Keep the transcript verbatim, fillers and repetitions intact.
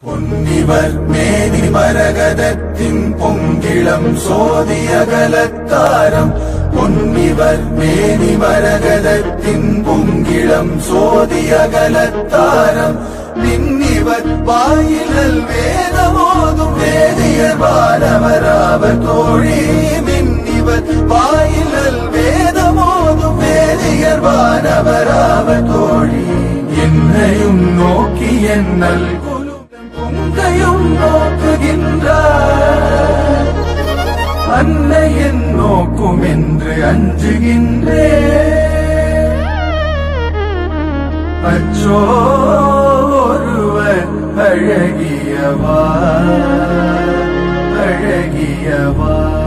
பொன்னிவர் மேனி மரகதத்தின் பொங்கிளம் சோதியகலத்தாரம் பொன்னிவர் மேனி மரகதத்தின் பொங்கிளம் சோதியகலத்தாரம் நின்னிவர் வாயிலல் வேதமோதும் வேதியர் வானவராவர் தோழி மின்னிவர் வாயிலல் வேதமோதும் வேதியர் வானவராவர் தோழி என்னையும் நோக்கி என்னல் பொங்கையும் நோக்குகின்றார் அன்னையின் நோக்கும் என்று அஞ்சுகின்றேன் அச்சோ ஒருவர் அழகியவா அழகியவா